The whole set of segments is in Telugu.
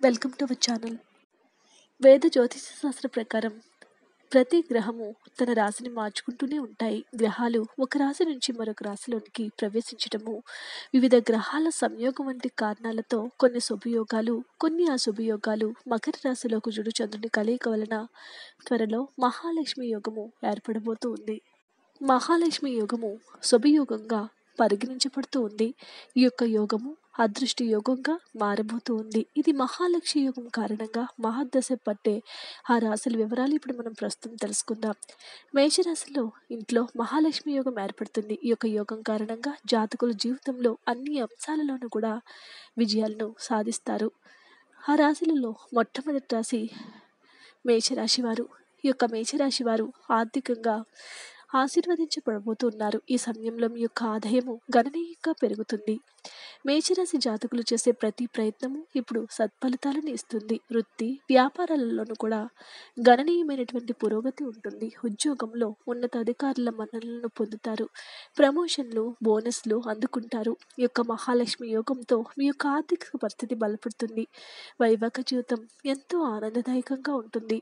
Welcome to our channel. వేద జ్యోతిష శాస్త్ర ప్రకారం ప్రతి గ్రహము తన రాశిని మార్చుకుంటూనే ఉంటాయి. గ్రహాలు ఒక రాశి నుంచి మరొక రాశిలోనికి ప్రవేశించటము, వివిధ గ్రహాల సంయోగం వంటి కారణాలతో కొన్ని శుభయోగాలు, కొన్ని అశుభయోగాలు మకర రాశిలో కుజుడు చంద్రుని కలయిక వలన త్వరలో మహాలక్ష్మి యోగము ఏర్పడబోతూ ఉంది. మహాలక్ష్మి యోగము శుభయోగంగా పరిగణించబడుతూ ఉంది. ఈ యొక్క యోగము అదృష్ట యోగంగా మారబోతూ ఉంది. ఇది మహాలక్ష్మి యోగం కారణంగా మహాదశ పట్టే ఆ రాశుల వివరాలు ఇప్పుడు మనం ప్రస్తుతం తెలుసుకుందాం. మేషరాశిలో ఇంట్లో మహాలక్ష్మి యోగం ఏర్పడుతుంది. ఈ యొక్క యోగం కారణంగా జాతకుల జీవితంలో అన్ని అంశాలలోనూ కూడా విజయాలను సాధిస్తారు. ఆ రాశులలో మొట్టమొదటి రాశి మేషరాశి వారు. ఈ యొక్క మేషరాశి వారు ఆర్థికంగా ఆశీర్వదించబడబోతున్నారు. ఈ సమయంలో మీ యొక్క ఆదాయము గణనీయంగా పెరుగుతుంది. మేషరాశి జాతకులు చేసే ప్రతి ప్రయత్నము ఇప్పుడు సత్ఫలితాలను ఇస్తుంది. వృత్తి వ్యాపారాలలోనూ కూడా గణనీయమైనటువంటి పురోగతి ఉంటుంది. ఉద్యోగంలో ఉన్నతాధికారుల మన్ననలను పొందుతారు. ప్రమోషన్లు, బోనస్లు అందుకుంటారు. ఈ యొక్క మహాలక్ష్మి యోగంతో మీ యొక్క ఆర్థిక పరిస్థితి బలపడుతుంది. వైవాహిక జీవితం ఎంతో ఆనందదాయకంగా ఉంటుంది.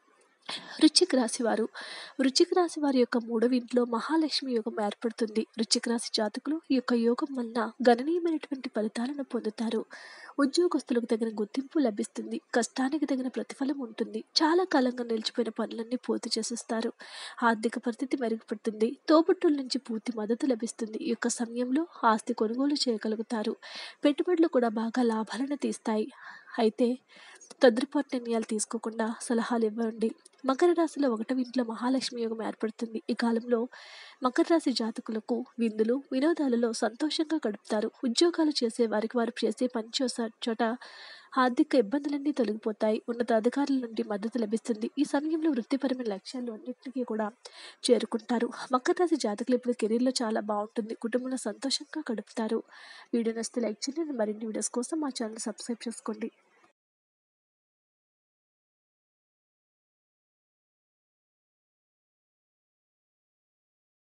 వృశ్చిక రాశి వారు. వృశ్చిక రాశి వారి యొక్క మూడవ ఇంట్లో మహాలక్ష్మి యోగం ఏర్పడుతుంది. వృశ్చిక రాశి జాతకులు ఈ యొక్క యోగం వలన గణనీయమైనటువంటి ఫలితాలను పొందుతారు. ఉద్యోగస్తులకు తగిన గుర్తింపు లభిస్తుంది. కష్టానికి తగిన ప్రతిఫలం ఉంటుంది. చాలా కాలంగా నిలిచిపోయిన పనులన్నీ పూర్తి చేసేస్తారు. ఆర్థిక పరిస్థితి మెరుగుపడుతుంది. తోబుట్టుల నుంచి పూర్తి మద్దతు లభిస్తుంది. ఈ యొక్క సమయంలో ఆస్తి కొనుగోలు చేయగలుగుతారు. పెట్టుబడులు కూడా బాగా లాభాలను తీస్తాయి. అయితే తొందరపాటు నిర్ణయాలు తీసుకోకుండా సలహాలు ఇవ్వండి. మకర రాశిలో ఒకటవ ఇంట్లో మహాలక్ష్మి యోగం ఏర్పడుతుంది. ఈ కాలంలో మకర రాశి జాతకులకు విందులు, వినోదాలలో సంతోషంగా గడుపుతారు. ఉద్యోగాలు చేసే వారికి వారు చేసే పని చోట ఆర్థిక ఇబ్బందులన్నీ తొలగిపోతాయి. ఉన్నత అధికారుల నుండి మద్దతు లభిస్తుంది. ఈ సమయంలో వృత్తిపరమైన లక్ష్యాలు అన్నింటికీ కూడా చేరుకుంటారు. మకర రాశి జాతకులు ఇప్పుడు కెరీర్లో చాలా బాగుంటుంది. కుటుంబంలో సంతోషంగా గడుపుతారు. వీడియో నచ్చితే లైక్ చేయండి. మరిన్ని వీడియోస్ కోసం మా ఛానల్ సబ్స్క్రైబ్ చేసుకోండి.